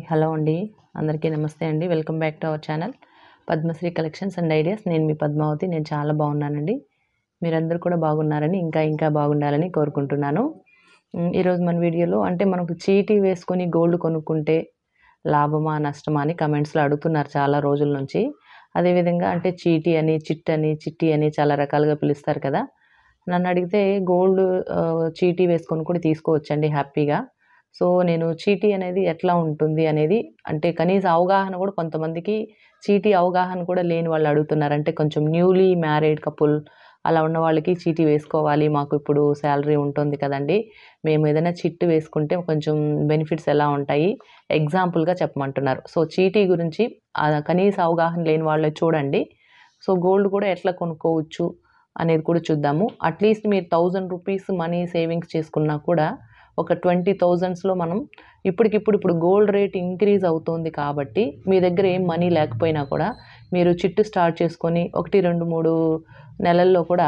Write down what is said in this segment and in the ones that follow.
Hello అండి. అందరికీ నమస్తే అండి. Welcome back to our channel Padmashri collections and ideas. నేను మీ పద్మావతి. నేను చాలా బాగున్నానండి. మీరందరూ కూడా బాగున్నారని, ఇంకా బాగుండాలని కోరుకుంటున్నాను. ఈరోజు మన వీడియోలో మనకు చీటీ వేసుకొని గోల్డ్ కొనుక్కుంటే లాభమా, నష్టమా అని కమెంట్స్‌లో అడుగుతున్నారు చాలా రోజుల నుంచి. అదేవిధంగా చీటీ అని, చిట్ అని, చిట్టి అని చాలా రకాలుగా పిలుస్తారు కదా! నన్నడిగితే గోల్డ్ చీటీ వేసుకొని కూడా తీసుకోవచ్చండి హ్యాపీగా. సో, నేను చీటీ అనేది ఎట్లా ఉంటుంది అనేది కనీస అవగాహన కూడా కొంతమందికి చీటీ అవగాహన కూడా లేని వాళ్ళు అడుగుతున్నారు. కొంచెం న్యూలీ మ్యారీడ్ కపుల్ అలా ఉన్న వాళ్ళకి చీటీ వేసుకోవాలి. మాకు ఇప్పుడు సాలరీ ఉంటుంది కదండీ! మేము ఏదైనా చిట్ వేసుకుంటే కొంచెం బెనిఫిట్స్ ఎలా ఉంటాయి? ఎగ్జాంపుల్‌గా చెప్పమంటున్నారు. సో, చీటీ గురించి కనీస అవగాహన లేని వాళ్ళే చూడండి. సో, గోల్డ్ కూడా ఎట్లా కొనుక్కోవచ్చు అనేది కూడా చూద్దాము. అట్‌లీస్ట్ మీరు ₹1000 మనీ సేవింగ్స్ చేసుకున్నా కూడా ఒక 20,000స్‌లో మనం ఇప్పుడు గోల్డ్ రేట్ ఇంక్రీజ్ అవుతోంది కాబట్టి మీ దగ్గర ఏం మనీ లేకపోయినా కూడా మీరు చిట్టు స్టార్ట్ చేసుకొని 1, 2, 3 నెలల్లో కూడా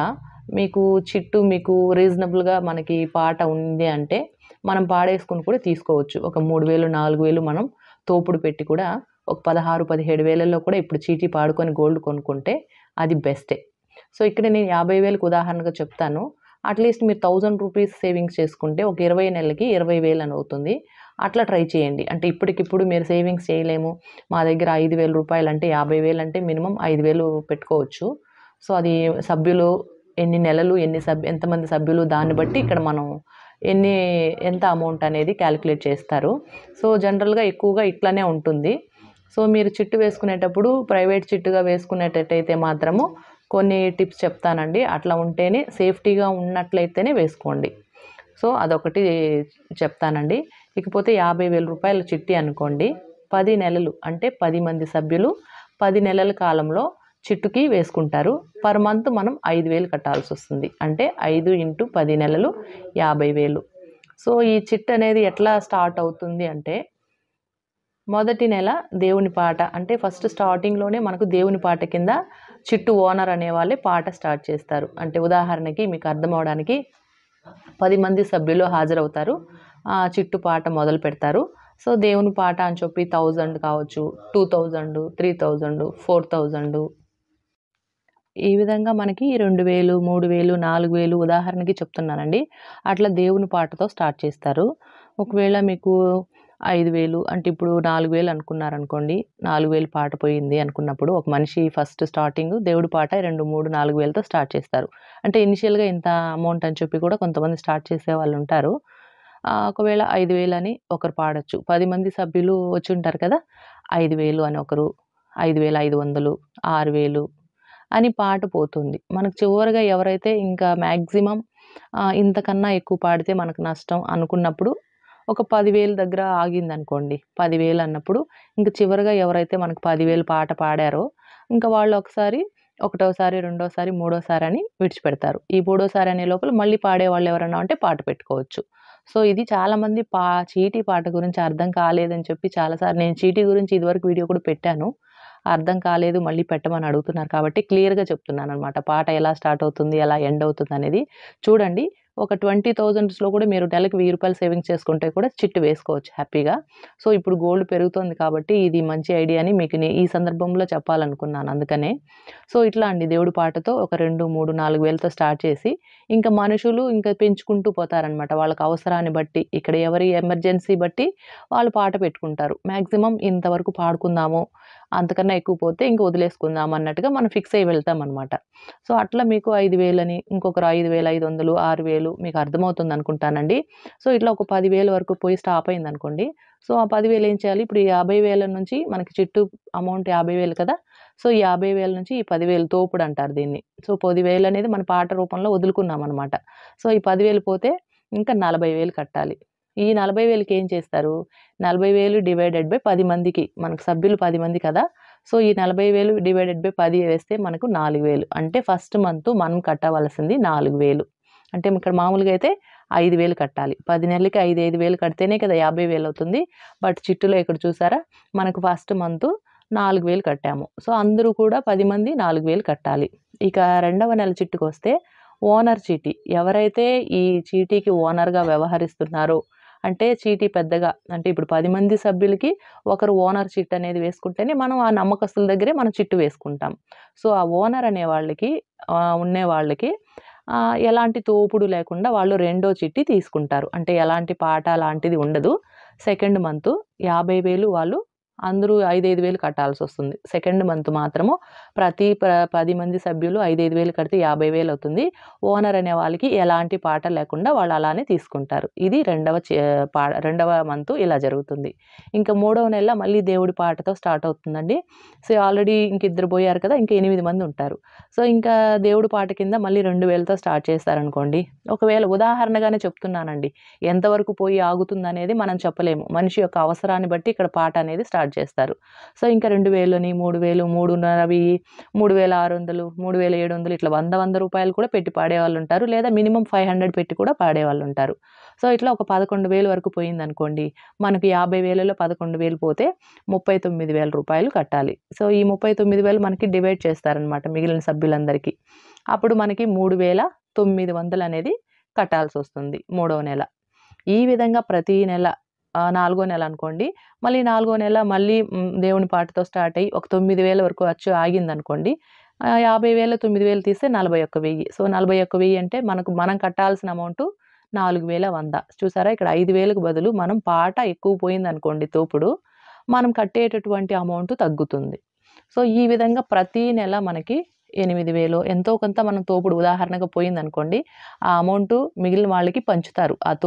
మీకు రీజనబుల్‌గా మనకి పాట ఉంది మనం పాడేసుకొని కూడా తీసుకోవచ్చు. ఒక 3000, 4000 మనం తోపుడు పెట్టి కూడా ఒక 16, 17,000లో కూడా ఇప్పుడు చీటీ పాడుకొని గోల్డ్ కొనుక్కుంటే అది బెస్టే. సో, ఇక్కడ నేను 50,000కి ఉదాహరణగా చెప్తాను. అట్‌లీస్ట్ మీరు ₹1000 సేవింగ్స్ చేసుకుంటే ఒక 20 నెలలకి 20,000 అని అవుతుంది. అట్లా ట్రై చేయండి. ఇప్పటికిప్పుడు మీరు సేవింగ్స్ చేయలేము. మా దగ్గర ₹5,000 50,000 మినిమమ్ 5,000 పెట్టుకోవచ్చు. సో, అది సభ్యులు ఎన్ని నెలలు, ఎంతమంది సభ్యులు దాన్ని బట్టి ఇక్కడ మనం ఎంత అమౌంట్ అనేది కాలిక్యులేట్ చేస్తారు. సో, జనరల్‌గా ఎక్కువగా ఇట్లానే ఉంటుంది. సో, మీరు చిట్టు వేసుకునేటప్పుడు ప్రైవేట్ చిట్టుగా వేసుకునేటట్టయితే మాత్రము కొన్ని టిప్స్ చెప్తానండి. అట్లా ఉంటేనే సేఫ్టీగా ఉన్నట్లయితేనే వేసుకోండి. సో, అదొకటి చెప్తానండి. ఇకపోతే ₹50,000 చిట్టి అనుకోండి. 10 నెలలు 10 మంది సభ్యులు 10 నెలల కాలంలో చిట్టుకి వేసుకుంటారు. పర్ మంత్ మనం 5,000 కట్టాల్సొస్తుంది. 5 × 10 నెలలు 50,000. సో, ఈ చిట్ అనేది ఎట్లా స్టార్ట్ అవుతుంది మొదటి నెల దేవుని పాట ఫస్ట్ స్టార్టింగ్‌లోనే మనకు దేవుని పాట కింద చిట్టు ఓనర్ అనేవాళ్ళే పాట స్టార్ట్ చేస్తారు. ఉదాహరణకి మీకు అర్థం అవ్వడానికి 10 మంది సభ్యులు హాజరవుతారు. చిట్టు పాట మొదలు పెడతారు. సో, దేవుని పాట అని చెప్పి 1000 కావచ్చు, 2000, 3000, 4000 ఈ విధంగా మనకి 2000, 3000, 4000 ఉదాహరణకి చెప్తున్నానండి. అట్లా దేవుని పాటతో స్టార్ట్ చేస్తారు. ఒకవేళ మీకు 5,000 ఇప్పుడు 4,000 అనుకున్నారనుకోండి. 4,000 పాట పోయింది అనుకున్నప్పుడు ఒక మనిషి ఫస్ట్ స్టార్టింగ్ దేవుడి పాట 2, 3, 4,000తో స్టార్ట్ చేస్తారు. ఇనిషియల్‌గా ఇంత అమౌంట్ అని చెప్పి కూడా కొంతమంది స్టార్ట్ చేసేవాళ్ళుంటారు. ఒకవేళ 5,000 అని ఒకరు పాడొచ్చు. 10 మంది సభ్యులు వచ్చుంటారు కదా! 5,000 అని ఒకరు, 5,500, 6,000 అని పాట పోతుంది. మనకు చివరగా ఎవరైతే ఇంకా మాక్సిమం ఇంతకన్నా ఎక్కువ పాడితే మనకు నష్టం అనుకున్నప్పుడు ఒక 10,000 దగ్గర ఆగిందనుకోండి. 10,000 అన్నప్పుడు ఇంక చివరగా ఎవరైతే మనకు 10,000 పాట పాడారో ఇంకా వాళ్ళు ఒకటోసారి, రెండోసారి, మూడోసారి అని విడిచిపెడతారు. ఈ మూడోసారి అనే లోపల మళ్ళీ పాడేవాళ్ళు ఎవరన్నా ఉంటే పాట పెట్టుకోవచ్చు. సో, ఇది చాలామంది చీటీ పాట గురించి అర్థం కాలేదని చెప్పి చాలా సార్లు నేను చీటీ గురించి ఇదివరకు వీడియో కూడా పెట్టాను. అర్థం కాలేదు మళ్ళీ పెట్టమని అడుగుతున్నారు కాబట్టి క్లియర్‌గా చెప్తున్నాననమాట. పాట ఎలా స్టార్ట్ అవుతుంది, ఎలా ఎండ్ అవుతుందనేది. చూడండి ఒక 20,000స్‌లో కూడా మీరు నెలకి ₹1000 సేవింగ్స్ చేసుకుంటే కూడా చిట్ వేసుకోవచ్చు హ్యాపీగా. సో, ఇప్పుడు గోల్డ్ పెరుగుతోంది కాబట్టి ఇది మంచి ఐడియా అని మీకు ఈ సందర్భంలో చెప్పాలనుకున్నాను అందుకనే. సో, ఇట్లా దేవుడి పాటతో ఒక 2, 3, 4,000తో స్టార్ట్ చేసి ఇంకా మనుషులు ఇంకా పెంచుకుంటూ పోతారనమాట. వాళ్ళకి అవసరాన్ని బట్టి ఇక్కడ ఎవరి ఎమర్జెన్సీ బట్టి వాళ్ళు పాట పెట్టుకుంటారు. మాక్సిమం ఇంతవరకు పాడుకుందాము, అంతకన్నా ఎక్కువ పోతే ఇంక వదిలేసుకుందాం అన్నట్టుగా మనం ఫిక్స్ అయ్యి వెళ్తామనమాట. సో, అట్లా మీకు 5,000 అని ఇంకొకరు 5,500, 6,000 మీకు అర్థమవుతుందనుకుంటానండి. సో, ఇట్లా ఒక 10,000 వరకు పోయి స్టాప్ అయిందనుకోండి. సో, ఆ 10,000 ఏం చేయాలి? ఇప్పుడు ఈ 50,000 నుంచి మనకి చిట్టు అమౌంట్ 50,000 కదా! సో, ఈ 50,000 నుంచి ఈ 10,000 తోపుడంటారు దీన్ని. సో, 10,000 అనేది మన పాట రూపంలో వదులుకున్నామనమాట. సో, ఈ 10,000 పోతే ఇంకా 40,000 కట్టాలి. ఈ 40,000కి ఏం చేస్తారు? 40,000 డివైడెడ్ బై 10 మందికి మనకు సభ్యులు 10 మంది కదా! సో, ఈ 40,000 డివైడెడ్ బై 10 వేస్తే మనకు 4,000 ఫస్ట్ మంత్ మనం కట్టవలసింది 4,000. ఇక్కడ మామూలుగా అయితే 5,000 కట్టాలి. 10 నెలలకి 5,000 కడితేనే కదా 50,000 అవుతుంది. బట్ చిట్టులో ఇక్కడ చూసారా? మనకు ఫస్ట్ మంత్ 4,000 కట్టాము. సో, అందరూ కూడా 10 మంది 4,000 కట్టాలి. ఇక రెండవ నెల చిట్టుకొస్తే ఓనర్ చీటీ. ఎవరైతే ఈ చీటీకి ఓనర్‌గా వ్యవహరిస్తున్నారో అంటే చీటీ పెద్దగా అంటే ఇప్పుడు 10 మంది సభ్యులకి ఒకరు ఓనర్ చిట్ అనేది వేసుకుంటేనే మనం ఆ నమ్మకస్తుల దగ్గరే మనం చిట్టు వేసుకుంటాం. సో, ఆ ఓనర్ అనే వాళ్ళకి ఉండేవాళ్ళకి ఎలాంటి తోపుడు లేకుండా వాళ్ళు రెండో చిట్టి తీసుకుంటారు. అంటే ఎలాంటి పాట లాంటిది ఉండదు. సెకండ్ మంతు 50,000 వాళ్ళు అందరూ 5,000 కట్టాల్సొస్తుంది. సెకండ్ మంత్ మాత్రము ప్రతి 10 మంది సభ్యులు 5,000 కడితే 50,000 అవుతుంది. ఓనర్ అనే వాళ్ళకి ఎలాంటి పాట లేకుండా వాళ్ళు అలానే తీసుకుంటారు. ఇది రెండవ మంతు ఇలా జరుగుతుంది. ఇంకా మూడవ నెల మళ్ళీ దేవుడి పాటతో స్టార్ట్ అవుతుందండి. సో, ఆల్రెడీ ఇంక ఇద్దరు పోయారు కదా! ఇంక 8 మంది ఉంటారు. సో, ఇంకా దేవుడి పాట కింద మళ్ళీ 2,000తో స్టార్ట్ చేస్తారనుకోండి. ఒకవేళ ఉదాహరణగానే చెప్తున్నానండి. ఎంతవరకు పోయి ఆగుతుందనేది మనం చెప్పలేము. మనిషి యొక్క అవసరాన్ని బట్టి ఇక్కడ పాట అనేది స్టార్ట్ చేస్తారు. సో, ఇంకా 2,000 3,000, 3,500, 3,600, 3,700 ఇట్లా 100 రూపాయలు కూడా పెట్టి పాడేవాళ్ళుంటారు. లేదా మినిమమ్ 500 పెట్టి కూడా పాడేవాళ్ళుంటారు. సో, ఇట్లా ఒక 11,000 వరకు పోయిందనుకోండి. మనకి 50,000లో 11,000 పోతే 39,000 రూపాయలు కట్టాలి. సో, ఈ 39,000 మనకి డివైడ్ చేస్తారనమాట మిగిలిన సభ్యులందరికీ. అప్పుడు మనకి 3,900 అనేది కట్టాల్సొస్తుంది మూడవ నెల. ఈ విధంగా ప్రతి నెల నాలుగో నెల అనుకోండి. మళ్ళీ నాలుగో నెల మళ్ళీ దేవుని పాటతో స్టార్ట్ అయ్యి ఒక 9,000 వరకు వచ్చి ఆగిందనుకోండి. 50,000 9,000 తీస్తే 41,000. సో, 41,000 అంటే మనం కట్టాల్సిన అమౌంటు 4,100. చూసారా ఇక్కడ 5,000కి బదులు మనం పాట ఎక్కువ పోయిందనుకోండి తోపుడు, మనం కట్టేటటువంటి అమౌంట్ తగ్గుతుంది. సో, ఈ విధంగా ప్రతి నెల మనకి 8,000 ఎంతో కొంత మనం తోపుడు ఉదాహరణకు పోయిందనుకోండి. ఆ అమౌంటు మిగిలిన వాళ్ళకి పంచుతారు. ఆ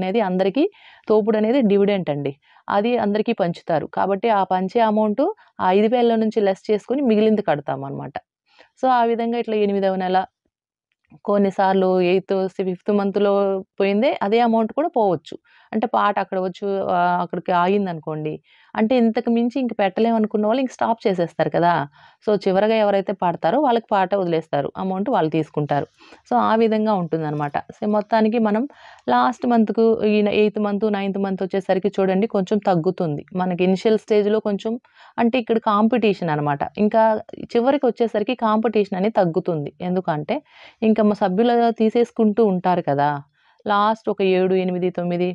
తోపుడనేది డివిడెంట్ అండి. అది అందరికీ పంచుతారు. కాబట్టి ఆ పంచే అమౌంటు ఆ 5,000 నుంచి లెస్ చేసుకొని మిగిలింది కడతామనమాట. సో, ఆ విధంగా ఇట్లా 8వ నెల కొన్నిసార్లు ఫిఫ్త్ మంత్‌లో పోయిందే అదే అమౌంట్ కూడా పోవచ్చు. అంటే పాట అక్కడికి ఆగిందనుకోండి. అంటే ఇంతకు మించి ఇంక పెట్టలేమనుకున్న వాళ్ళు ఇంక స్టాప్ చేసేస్తారు కదా! సో, చివరగా ఎవరైతే పాడతారో వాళ్ళకి పాట వదిలేస్తారు. అమౌంట్ వాళ్ళు తీసుకుంటారు. సో, ఆ విధంగా ఉంటుందనమాట. సో, మొత్తానికి మనం లాస్ట్ మంత్‌కు ఎయిత్ మంత్, నైన్త్ మంత్ వచ్చేసరికి చూడండి కొంచెం తగ్గుతుంది. మనకి ఇనిషియల్ స్టేజ్‌లో కొంచెం అంటే ఇక్కడ కాంపిటీషన్ అనమాట. ఇంకా చివరికొచ్చేసరికి కాంపిటీషన్ అనేది తగ్గుతుంది. ఎందుకంటే ఇంకా మా సభ్యులు తీసేసుకుంటూ ఉంటారు కదా! లాస్ట్ ఒక 7, 8, 9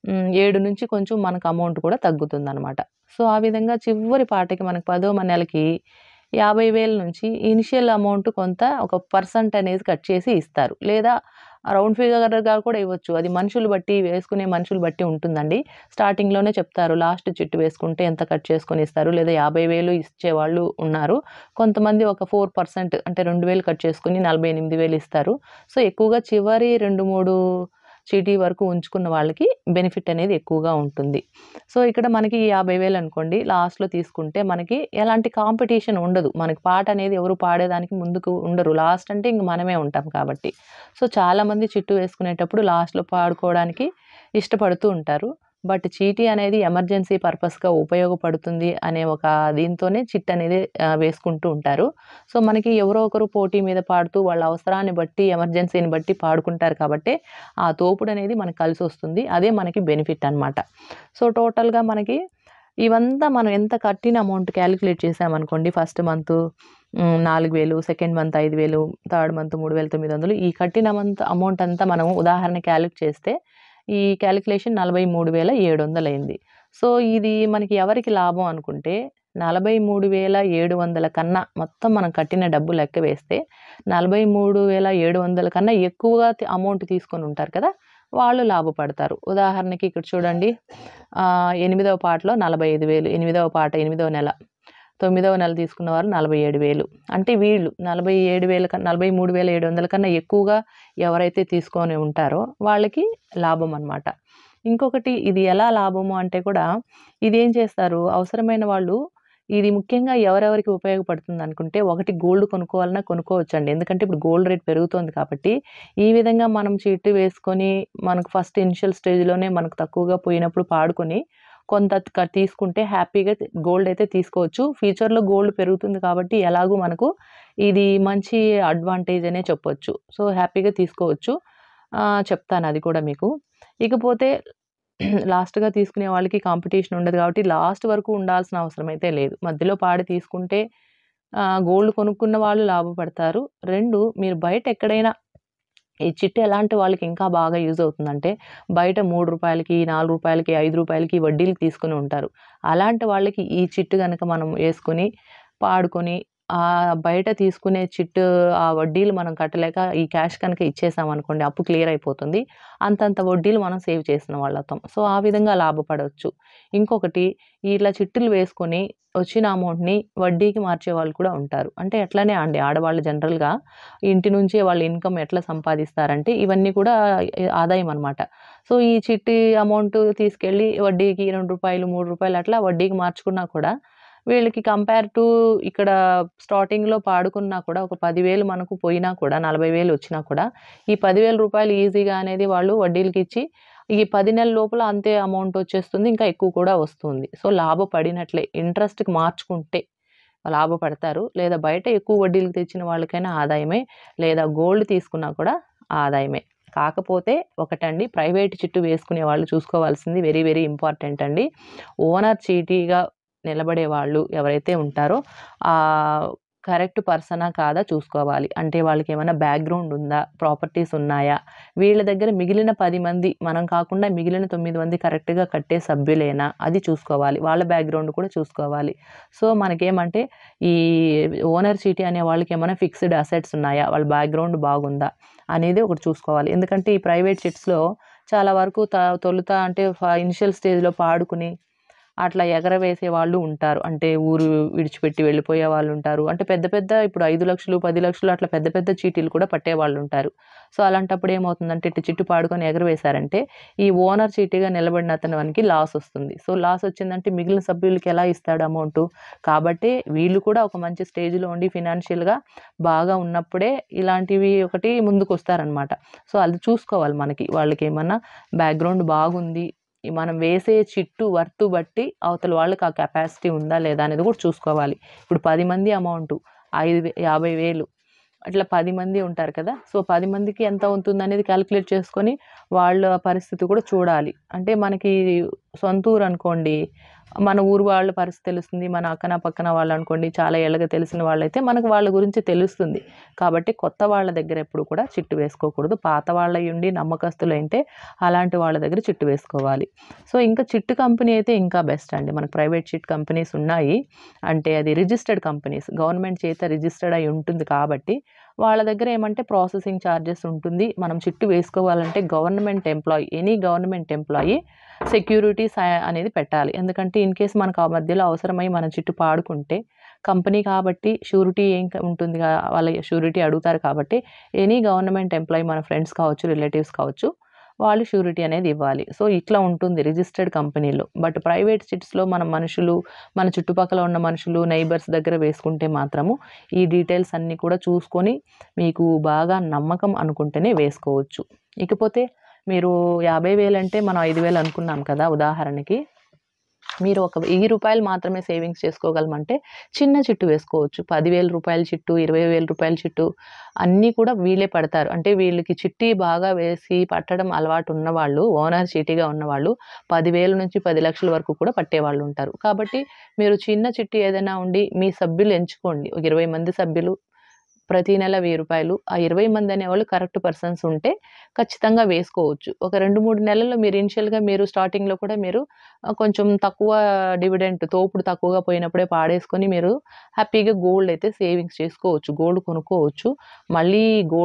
7 నుంచి కొంచెం మనకు అమౌంట్ కూడా తగ్గుతుందనమాట. సో, ఆ విధంగా చివరి పాటకి మనకు 10వ నెలకి 50,000 నుంచి ఇనిషియల్ అమౌంట్ కొంత ఒక పర్సెంట్ అనేది కట్ చేసి ఇస్తారు. లేదా రౌండ్ ఫిగర్‌గా కూడా ఇవ్వచ్చు. అది వేసుకునే మనుషులు బట్టి ఉంటుందండి. స్టార్టింగ్‌లోనే చెప్తారు. లాస్ట్ చిట్టు వేసుకుంటే ఎంత కట్ చేసుకొని ఇస్తారు. లేదా 50,000 ఇచ్చేవాళ్ళు ఉన్నారు. కొంతమంది ఒక 4% అంటే 2,000 కట్ చేసుకొని 48,000 ఇస్తారు. సో, ఎక్కువగా చివరి 2, 3 చీటీ వరకు ఉంచుకున్న వాళ్ళకి బెనిఫిట్ అనేది ఎక్కువగా ఉంటుంది. సో, ఇక్కడ మనకి 50,000 అనుకోండి లాస్ట్‌లో తీసుకుంటే మనకి ఎలాంటి కాంపిటీషన్ ఉండదు. మనకి పాట అనేది ఎవరు పాడేదానికి ముందుకు ఉండరు. లాస్ట్ అంటే ఇంక మనమే ఉంటాం కాబట్టి. సో, చాలామంది చిట్టు వేసుకునేటప్పుడు లాస్ట్‌లో పాడుకోవడానికి ఇష్టపడుతూ ఉంటారు. బట్ చీటీ అనేది ఎమర్జెన్సీ పర్పస్‌గా ఉపయోగపడుతుంది అనే ఒక దీంతోనే చిట్ అనేది వేసుకుంటూ ఉంటారు. సో, మనకి ఎవరో ఒకరు పోటీ మీద పాడుతూ వాళ్ళ అవసరాన్ని బట్టి, ఎమర్జెన్సీని బట్టి పాడుకుంటారు కాబట్టే ఆ తోపుడనేది మనకు కలిసొస్తుంది. అదే మనకి బెనిఫిట్ అనమాట. సో, టోటల్‌గా మనకి ఇవంతా మనం ఎంత కట్టిన అమౌంట్ కాలిక్యులేట్ చేసామనుకోండి first month 4,000, second month 5,000, third month 3,900 ఈ కట్టిన అమౌంట్ అంతా మనం ఉదాహరణ కాలిక్యులేట్ చేస్తే ఈ కాలిక్యులేషన్ 43,700 అయింది. సో, ఇది మనకి ఎవరికి లాభం అనుకుంటే 43,700 కన్నా మొత్తం మనం కట్టిన డబ్బు లెక్క వేస్తే 43,700 కన్నా ఎక్కువగా అమౌంట్ తీసుకొనుంటారు కదా! వాళ్ళు లాభపడతారు. ఉదాహరణకి ఇక్కడ చూడండి 8వ పాటలో 45,000 8వ పాట 8వ నెల. 9వ నెల తీసుకున్నవారు 47,000 అంటే వీళ్ళు 43,700 కన్నా ఎక్కువగా ఎవరైతే తీసుకొని ఉంటారో వాళ్ళకి లాభం అనమాట. ఇంకొకటి ఇది ఎలా లాభము అంటే కూడా ఇదేం చేస్తారు అవసరమైన వాళ్ళు ఇది ముఖ్యంగా ఎవరెవరికి ఉపయోగపడుతుందనుకుంటే ఒకటి గోల్డ్ కొనుక్కోవాలన్నా కొనుక్కోవచ్చండి. ఎందుకంటే ఇప్పుడు గోల్డ్ రేట్ పెరుగుతోంది కాబట్టి ఈ విధంగా మనం చీటీ వేసుకొని మనకు ఫస్ట్ ఇనిషియల్ స్టేజ్‌లోనే మనకు తక్కువగా పోయినప్పుడు పాడుకొని కొంత తీసుకుంటే హ్యాపీగా గోల్డ్ అయితే తీసుకోవచ్చు. ఫ్యూచర్‌లో గోల్డ్ పెరుగుతుంది కాబట్టి ఎలాగూ మనకు ఇది మంచి అడ్వాంటేజ్ అనే చెప్పొచ్చు. సో, హ్యాపీగా తీసుకోవచ్చు. చెప్తాను అది కూడా మీకు. ఇకపోతే లాస్ట్‌గా తీసుకునే వాళ్ళకి కాంపిటీషన్ ఉండదు కాబట్టి లాస్ట్ వరకు ఉండాల్సిన అవసరం అయితే లేదు. మధ్యలో పాడి తీసుకుంటే గోల్డ్ కొనుక్కున్న వాళ్ళు లాభపడతారు. 2 మీరు బయట ఎక్కడైనా ఈ చిట్టు ఎలాంటి వాళ్ళకి ఇంకా బాగా యూజ్ అవుతుందంటే, బయట రూ. 3కి, రూ. 4కి, రూ. 5కి వడ్డీలకి తీసుకొని ఉంటారు. అలాంటి వాళ్ళకి ఈ చిట్టు గనక మనం యేసుకొని, పాడుకొని బయట తీసుకునే చిట్టు ఆ వడ్డీలు మనం కట్టలేక ఈ క్యాష్ కనుక ఇచ్చేసామనుకోండి, అప్పు క్లియర్ అయిపోతుంది. అంతంత వడ్డీలు మనం సేవ్ చేసిన వాళ్ళవుతాం. సో, ఆ విధంగా లాభపడొచ్చు. ఇంకొకటి ఇట్లా చిట్టులు వేసుకొని వచ్చిన అమౌంట్‌ని వడ్డీకి మార్చేవాళ్ళు కూడా ఉంటారు. అంటే ఎట్లనే అండి ఆడవాళ్ళు జనరల్‌గా ఇంటి నుంచే వాళ్ళ ఇన్‌కమ్ ఎట్లా సంపాదిస్తారంటే ఇవన్నీ కూడా ఆదాయం అనమాట. సో, ఈ చిట్టి అమౌంట్ తీసుకెళ్ళి వడ్డీకి రూ. 2, రూ. 3 అట్లా వడ్డీకి మార్చుకున్నా కూడా వీళ్ళకి కంపేర్ టు ఇక్కడ స్టార్టింగ్‌లో పాడుకున్నా కూడా ఒక 10,000 మనకు పోయినా కూడా 40,000 వచ్చినా కూడా ఈ రూ. 10,000 ఈజీగా అనేది వాళ్ళు వడ్డీలకిచ్చి ఈ 10 నెలల లోపల అంతే అమౌంట్ వచ్చేస్తుంది. ఇంకా ఎక్కువ కూడా వస్తుంది. సో, లాభపడినట్లే ఇంట్రెస్ట్‌కి మార్చుకుంటే లాభపడతారు. లేదా బయట ఎక్కువ వడ్డీలకి తెచ్చిన వాళ్ళకైనా ఆదాయమే. లేదా గోల్డ్ తీసుకున్నా కూడా ఆదాయమే. కాకపోతే ఒకటండి ప్రైవేట్ చిట్టు వేసుకునే వాళ్ళు చూసుకోవాల్సింది వెరీ, వెరీ ఇంపార్టెంట్ అండి. ఓనర్ చీటీగా నిలబడేవాళ్ళు ఎవరైతే ఉంటారో కరెక్ట్ పర్సనా కాదా చూసుకోవాలి. అంటే వాళ్ళకేమన్నా బ్యాక్‌గ్రౌండ్ ఉందా? ప్రాపర్టీస్ ఉన్నాయా? వీళ్ళ దగ్గర మిగిలిన 10 మంది మనం కాకుండా మిగిలిన 9 మంది కరెక్ట్‌గా కట్టే సభ్యులేనా? అది చూసుకోవాలి. వాళ్ళ బ్యాక్‌గ్రౌండ్ కూడా చూసుకోవాలి. సో, మనకేమంటే ఈ ఓనర్ చీటీ అనే వాళ్ళకేమన్నా ఫిక్స్‌డ్ అసెట్స్ ఉన్నాయా? వాళ్ళ బ్యాక్‌గ్రౌండ్ బాగుందా? అనేది ఒకటి చూసుకోవాలి. ఎందుకంటే ఈ ప్రైవేట్ చిట్స్‌లో చాలా వరకు తొలుత అంటే ఇనిషియల్ స్టేజ్‌లో పాడుకుని అట్లా ఎగరవేసే వాళ్ళు ఉంటారు. అంటే ఊరు విడిచిపెట్టి వెళ్ళిపోయే వాళ్ళుంటారు. అంటే పెద్ద పెద్ద ఇప్పుడు 5,00,000, 10,00,000 అట్లా పెద్ద పెద్ద చీటీలు కూడా పట్టేవాళ్ళుంటారు. సో, అలాంటప్పుడు ఏమవుతుందంటే ఇట్ట చిట్టు పాడుకొని ఎగరవేశారంటే ఈ ఓనర్ చీటీగా నిలబడిన అతనికి లాసొస్తుంది. సో, లాసొచ్చిందంటే మిగిలిన సభ్యులకి ఎలా ఇస్తాడు అమౌంటు? కాబట్టి వీళ్ళు కూడా ఒక మంచి స్టేజ్‌లో ఉండి ఫినాన్షియల్‌గా బాగా ఉన్నప్పుడే ఇలాంటివి ఒకటి ముందుకొస్తారనమాట. సో, అది చూసుకోవాలి మనకి. వాళ్ళకేమన్నా బ్యాక్‌గ్రౌండ్ బాగుంది. మనం వేసే చిట్టు వర్త్ బట్టి అవతల వాళ్ళకి ఆ కెపాసిటీ ఉందా లేదా అనేది కూడా చూసుకోవాలి. ఇప్పుడు 10 మంది అమౌంటు 50,000 అట్లా 10 మంది ఉంటారు కదా! సో, 10 మందికి ఎంత అవుతుందనేది కాలిక్యులేట్ చేసుకొని వాళ్ళ పరిస్థితి కూడా చూడాలి. అంటే మనకి సొంత ఊరనుకోండి, మన ఊరు వాళ్ళ పరిస్థితి తెలుస్తుంది. మన అక్కన పక్కన వాళ్ళనుకోండి చాలా ఏళ్ళగా తెలిసిన వాళ్ళైతే మనకు వాళ్ళ గురించి తెలుస్తుంది. కాబట్టి కొత్త వాళ్ళ దగ్గర ఎప్పుడు కూడా చిట్టు వేసుకోకూడదు. పాత వాళ్ళయ్యుండి నమ్మకస్తులైతే అలాంటి వాళ్ళ దగ్గర చిట్టు వేసుకోవాలి. సో, ఇంకా చిట్టు కంపెనీ అయితే ఇంకా బెస్ట్ అండి. మనకు ప్రైవేట్ చిట్ కంపెనీస్ ఉన్నాయి. అంటే అది రిజిస్టర్డ్ కంపెనీస్. గవర్నమెంట్ చేత రిజిస్టర్డ్ అయి ఉంటుంది కాబట్టి వాళ్ళ దగ్గర ఏమంటే ప్రాసెసింగ్ చార్జెస్ ఉంటుంది. మనం చిట్టు వేసుకోవాలంటే ఎనీ గవర్నమెంట్ ఎంప్లాయీ సెక్యూరిటీస్ అనేది పెట్టాలి. ఎందుకంటే ఇన్ కేస్ మనకు ఆ మధ్యలో అవసరమై మనం చిట్టు పాడుకుంటే కంపెనీ కాబట్టి షూరిటీ ఉంటుందిగా వాళ్ళ షూరిటీ అడుగుతారు కాబట్టి ఎనీ గవర్నమెంట్ ఎంప్లాయీ మన ఫ్రెండ్స్ కావచ్చు, రిలేటివ్స్ కావచ్చు వాళ్ళు షూరిటీ అనేది ఇవ్వాలి. సో, ఇట్లా ఉంటుంది రిజిస్టర్డ్ కంపెనీలో. బట్ ప్రైవేట్ చిట్స్‌లో మన మనుషులు, మన చుట్టుపక్కల ఉన్న మనుషులు, నైబర్స్ దగ్గర వేసుకుంటే మాత్రము ఈ డీటెయిల్స్ అన్నీ కూడా చూసుకొని మీకు బాగా నమ్మకం అనుకుంటేనే వేసుకోవచ్చు. ఇకపోతే మీరు 50,000 అంటే మనం 5,000 అనుకున్నాం కదా! ఉదాహరణకి. మీరు ఒక రూ. 1000 మాత్రమే సేవింగ్స్ చేసుకోగలమంటే చిన్న చిట్టు వేసుకోవచ్చు. రూ. 10,000 చిట్టు, రూ. 20,000 చిట్టు అన్నీ కూడా వీళ్ళే పడతారు. అంటే వీళ్ళకి చిట్టి బాగా వేసి పట్టడం అలవాటు ఉన్నవాళ్ళు, ఓనర్ చీటీగా ఉన్నవాళ్ళు 10,000 నుంచి 10,00,000 వరకు కూడా పట్టేవాళ్ళుంటారు. కాబట్టి మీరు చిన్న చిట్టి ఏదైనా ఉండి మీ సభ్యులు ఎంచుకోండి. ఒక 20 మంది సభ్యులు ప్రతి నెల రూ. 1000 ఆ 20 మంది అనేవాళ్ళు కరెక్ట్ పర్సన్స్ ఉంటే ఖచ్చితంగా వేసుకోవచ్చు. ఒక 2, 3 నెలల్లో మీరు ఇనిషియల్‌గా మీరు స్టార్టింగ్‌లో కూడా మీరు కొంచెం తక్కువ డివిడెంట్ తోపుడు తక్కువగా పోయినప్పుడే పాడేసుకొని మీరు హ్యాపీగా గోల్డ్ అయితే సేవింగ్స్ చేసుకోవచ్చు. గోల్డ్ కొనుక్కోవచ్చు. మళ్ళీ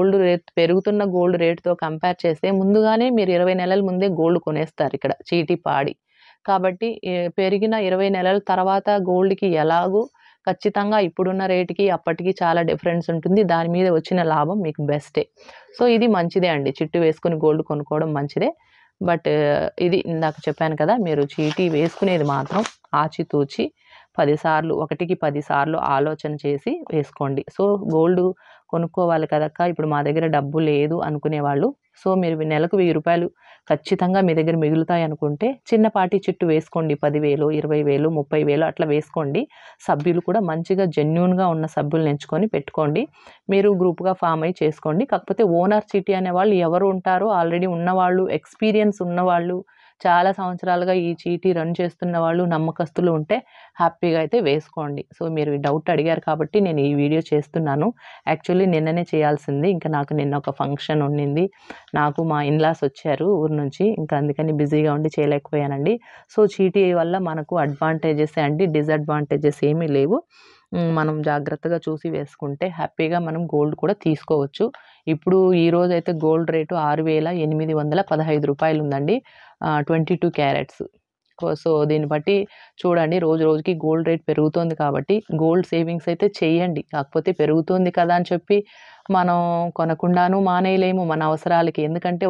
గోల్డ్ రేట్‌తో కంపేర్ చేస్తే ముందుగానే మీరు 20 నెలల ముందే గోల్డ్ కొనేస్తారిక్కడ చీటీ పాడి. కాబట్టి పెరిగిన 20 నెలల తర్వాత గోల్డ్‌కి ఎలాగో ఖచ్చితంగా ఇప్పుడున్న రేట్‌కి, అప్పటికి చాలా డిఫరెన్స్ ఉంటుంది. దాని మీద వచ్చిన లాభం మీకు బెస్టే. సో, ఇది మంచిదే అండి. చిట్టు వేసుకొని గోల్డ్ కొనుక్కోవడం మంచిదే. బట్ ఇది ఇందాక చెప్పాను కదా! మీరు చీటీ వేసుకునేది మాత్రం ఆచితూచి 10 సార్లు, ఒకటికి 10 సార్లు ఆలోచన చేసి వేసుకోండి. సో, గోల్డు కొనుక్కోవాలి కదక్కా! ఇప్పుడు మా దగ్గర డబ్బు లేదు అనుకునేవాళ్ళు, సో, మీరు నెలకు రూ. 1000 ఖచ్చితంగా మీ దగ్గర మిగులుతాయనుకుంటే చిన్నపాటి చిట్టు వేసుకోండి. 10,000, 20,000, 30,000 అట్లా వేసుకోండి. సభ్యులు కూడా మంచిగా జెన్యూన్‌గా ఉన్న సభ్యుల్ని ఎంచుకొని పెట్టుకోండి. మీరు గ్రూప్‌గా ఫార్మ్ అయ్యి చేసుకోండి. కాకపోతే ఓనర్ చీటీ అనేవాళ్ళు ఎవరు ఉంటారో ఆల్రెడీ ఉన్నవాళ్ళు, ఎక్స్‌పీరియన్స్ ఉన్నవాళ్ళు, చాలా సంవత్సరాలుగా ఈ చీటీ రన్ చేస్తున్న వాళ్ళు నమ్మకస్తులు ఉంటే హ్యాపీగా అయితే వేసుకోండి. సో మీరు ఈ డౌట్ అడిగారు కాబట్టి నేను ఈ వీడియో చేస్తున్నాను. యాక్చువల్లీ నిన్ననే చేయాల్సింది. ఇంకా నాకు నిన్న ఒక ఫంక్షన్ ఉండింది. నాకు మా ఇన్‌లాస్ వచ్చారు ఊరు నుంచి. ఇంకా అందుకని బిజీగా ఉండి చేయలేకపోయానండి. సో చీటీ వల్ల మనకు అడ్వాంటేజెసే అండి. డిసడ్వాంటేజెస్ ఏమీ లేవు. మనం జాగ్రత్తగా చూసి వేసుకుంటే హ్యాపీగా మనం గోల్డ్ కూడా తీసుకోవచ్చు. ఇప్పుడు ఈ రోజైతే గోల్డ్ రేటు రూ. 6,815 ఉందండి. 22 క్యారెట్స్. సో దీన్ని బట్టి చూడండి రోజు రోజుకి గోల్డ్ రేట్ పెరుగుతోంది కాబట్టి గోల్డ్ సేవింగ్స్ అయితే చేయండి. కాకపోతే పెరుగుతుంది కదా అని చెప్పి మనం కొనకుండాను మానేయలేము మన అవసరాలకి. ఎందుకంటే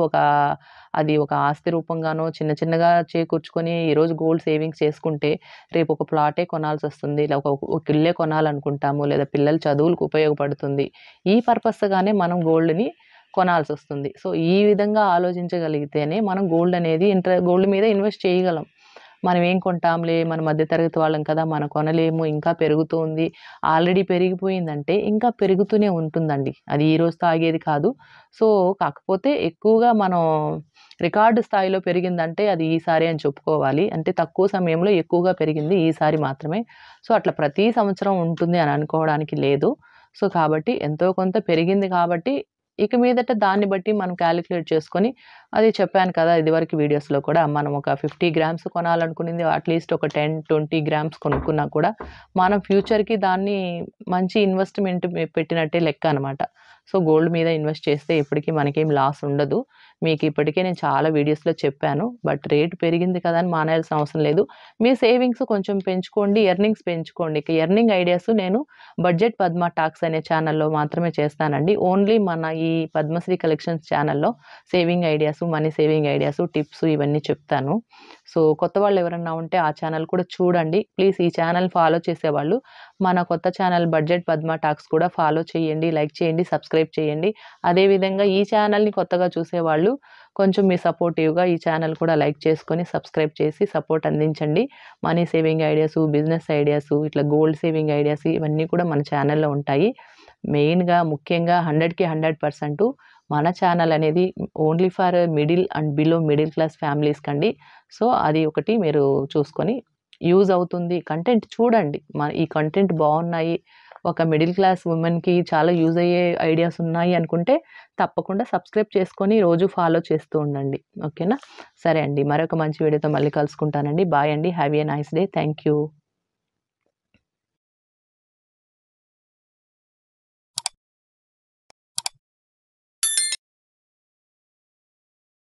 అది ఒక ఆస్తి రూపంగానో చిన్న చిన్నగా చేకూర్చుకొని ఈరోజు గోల్డ్ సేవింగ్స్ చేసుకుంటే రేపు ఒక ప్లాటే కొనాల్సొస్తుంది. ఇలా ఒక ఇల్లే కొనాలనుకుంటాము. లేదా పిల్లల చదువులకు ఉపయోగపడుతుంది. ఈ పర్పస్‌గానే మనం గోల్డ్‌ని కొనాల్సొస్తుంది. సో ఈ విధంగా ఆలోచించగలిగితేనే మనం గోల్డ్ మీద ఇన్వెస్ట్ చేయగలం. మనం ఏం కొంటాంలే మన మధ్య తరగతి వాళ్ళం కదా! మనం కొనలేము. ఇంకా పెరుగుతోంది. ఆల్రెడీ పెరిగిపోయిందంటే ఇంకా పెరుగుతూనే ఉంటుందండి. అది ఈ రోజుతో ఆగేది కాదు. సో కాకపోతే ఎక్కువగా మనం రికార్డ్ స్థాయిలో పెరిగిందంటే అది ఈసారే అని చెప్పుకోవాలి. అంటే తక్కువ సమయంలో ఎక్కువగా పెరిగింది ఈసారి మాత్రమే. సో అట్లా ప్రతి సంవత్సరం ఉంటుంది అని అనుకోవడానికి లేదు. సో కాబట్టి ఎంతో కొంత పెరిగింది కాబట్టి ఇక మీదట దాన్ని బట్టి మనం కాలిక్యులేట్ చేసుకొని అది చెప్పాను కదా! ఇదివరకు వీడియోస్‌లో కూడా మనం ఒక 50 గ్రామ్స్ కొనాలనుకునింది అట్‌లీస్ట్ ఒక 10, 20 గ్రామ్స్ కొనుక్కున్నా కూడా మనం ఫ్యూచర్‌కి దాన్ని మంచి ఇన్వెస్ట్‌మెంట్ పెట్టినట్టే లెక్క అనమాట. సో గోల్డ్ మీద ఇన్వెస్ట్ చేస్తే ఎప్పటికి మనకేం లాస్ ఉండదు. మీకు ఇప్పటికే నేను చాలా వీడియోస్‌లో చెప్పాను. బట్ రేట్ పెరిగింది కదా అని మానేయాల్సిన అవసరం లేదు. మీ సేవింగ్స్ కొంచెం పెంచుకోండి. ఎర్నింగ్స్ పెంచుకోండి. ఇక ఎర్నింగ్ ఐడియాస్ నేను బడ్జెట్ పద్మ టాక్స్ అనే ఛానెల్‌లో మాత్రమే చేస్తానండి. ఓన్లీ మన ఈ పద్మశ్రీ కలెక్షన్స్ ఛానెల్‌లో saving ideas, money saving ideas, tips ఇవన్నీ చెప్తాను. సో కొత్త వాళ్ళు ఎవరన్నా ఉంటే ఆ ఛానెల్ కూడా చూడండి. ప్లీజ్ ఈ ఛానెల్ ఫాలో చేసేవాళ్ళు మన కొత్త ఛానెల్ బడ్జెట్ పద్మ టాక్స్ కూడా ఫాలో చేయండి. లైక్ చేయండి. సబ్స్క్రైబ్ చేయండి. అదేవిధంగా ఈ ఛానెల్‌ని కొత్తగా చూసేవాళ్ళు కొంచెం మీ సపోర్టివ్‌గా ఈ ఛానెల్ కూడా లైక్ చేసుకొని, సబ్స్క్రైబ్ చేసి సపోర్ట్ అందించండి. Money saving ideas, business ideas, ఇట్లా గోల్డ్ సేవింగ్ ఐడియాస్ ఇవన్నీ కూడా మన ఛానెల్‌లో ఉంటాయి. మెయిన్‌గా ముఖ్యంగా 100కి 100% మన ఛానెల్ అనేది only for middle and below middle class ఫ్యామిలీస్‌కండి. సో అది ఒకటి మీరు చూసుకొని యూజ్ అవుతుంది. కంటెంట్ చూడండి. ఈ కంటెంట్ బావున్నాయి. ఒక మిడిల్ క్లాస్ వుమెన్‌కి చాలా యూజ్ అయ్యే ఐడియాస్ ఉన్నాయి అనుకుంటే తప్పకుండా సబ్స్క్రైబ్ చేసుకొని రోజు ఫాలో చేస్తూ ఉండండి. ఓకేనా? సరే అండి. మరొక మంచి వీడియోతో మళ్ళీ కలుసుకుంటానండి. బాయ్ అండి. Have a nice day. Thank you.